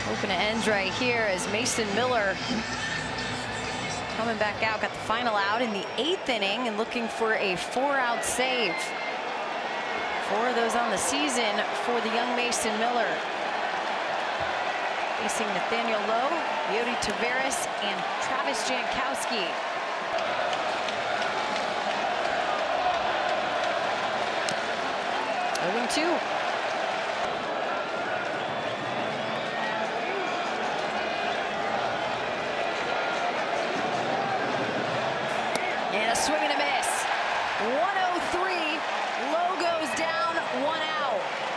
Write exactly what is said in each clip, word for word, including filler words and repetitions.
Hoping it ends right here as Mason Miller coming back out, got the final out in the eighth inning and looking for a four-out save. Four of those on the season for the young Mason Miller. Facing Nathaniel Lowe, Leody Taveras, and Travis Jankowski. oh and two. And a swing and a miss. one oh three. Lowe goes down, one out.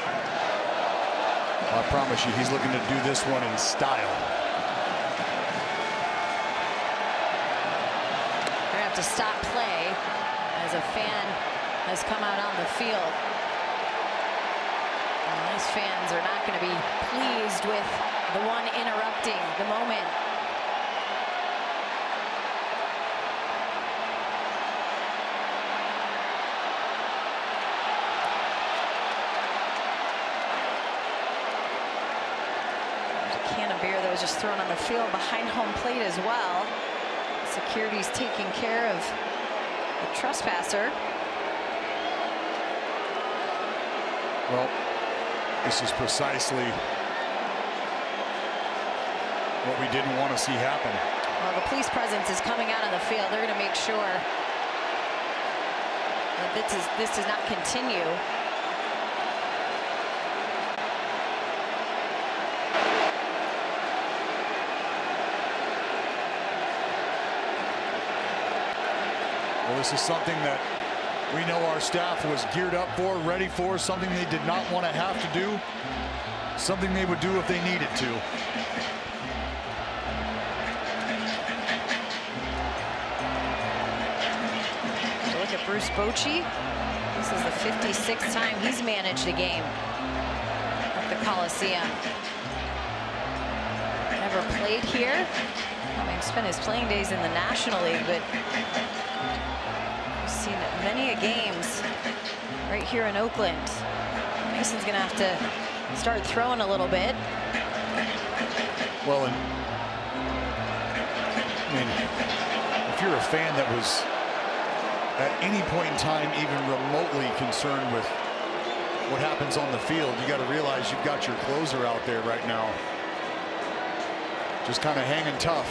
I promise you, he's looking to do this one in style. We're gonna have to stop play as a fan has come out on the field. And these fans are not going to be pleased with the one interrupting the moment. Can of beer that was just thrown on the field behind home plate as well. Security's taking care of the trespasser. Well, this is precisely what we didn't want to see happen. Well, the police presence is coming out on the field. They're going to make sure that this, is, this does not continue. Well, this is something that we know our staff was geared up for, ready for, something they did not want to have to do, something they would do if they needed to. So look at Bruce Bochy. This is the fifty-sixth time he's managed a game at the Coliseum. Never played here. I mean, spent his playing days in the National League, but seen many a games right here in Oakland. Mason's gonna have to start throwing a little bit. Well, and I mean, if you're a fan that was at any point in time even remotely concerned with what happens on the field, you got to realize you've got your closer out there right now, just kind of hanging tough.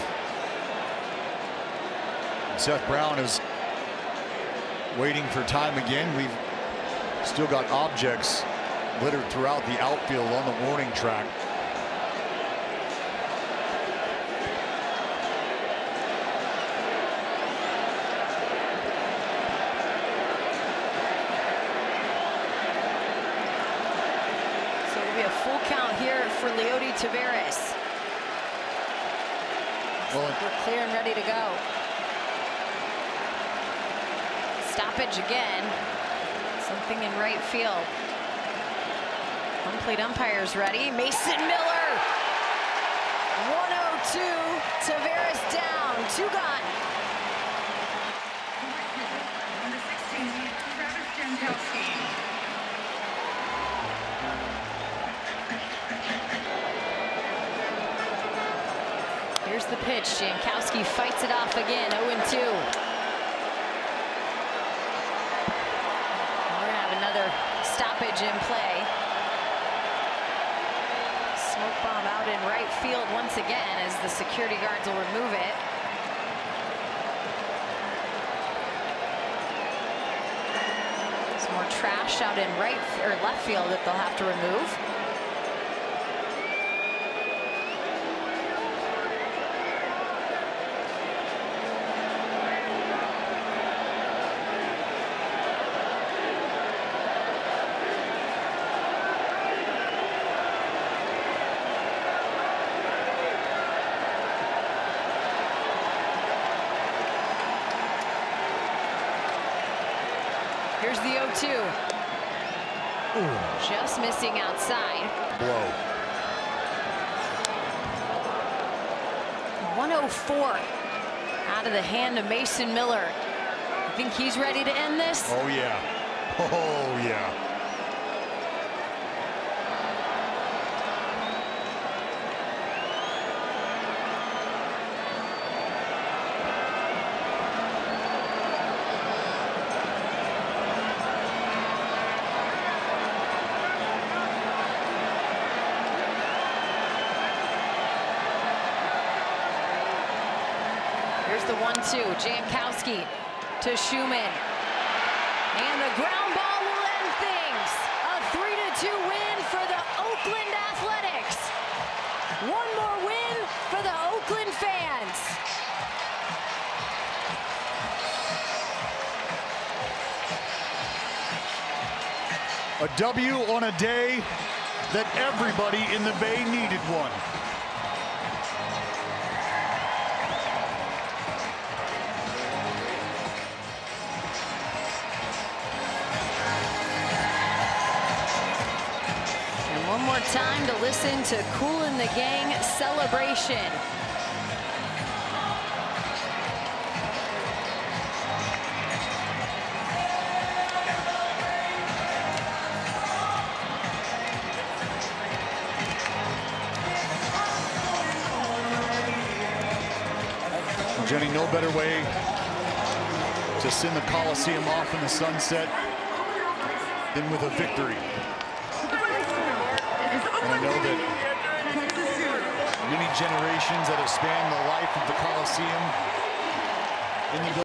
Seth Brown is waiting for time again. We've still got objects littered throughout the outfield on the warning track. So it'll be a full count here for Leody Taveras. Well, we're clear and ready to go. Stoppage again. Something in right field. Home plate umpires ready. Mason Miller. one oh two. Taveras down. Two gone. Number sixteen, Travis Jankowski. Here's the pitch. Jankowski fights it off again. oh and two. Another stoppage in play. Smoke bomb out in right field once again as the security guards will remove it. Some more trash out in right or left field that they'll have to remove. Here's the oh two. Ooh. Just missing outside. Blow. one oh four out of the hand of Mason Miller. I think he's ready to end this. Oh, yeah. Oh, yeah. Here's the one two. Jankowski to Schumann. And the ground ball will end things. A three to two win for the Oakland Athletics. One more win for the Oakland fans. A W on a day that everybody in the Bay needed one. And one more time to listen to Kool & the Gang celebration. Jenny, no better way to send the Coliseum off in the sunset than with a victory. And I know that many generations that have spanned the life of the Coliseum in the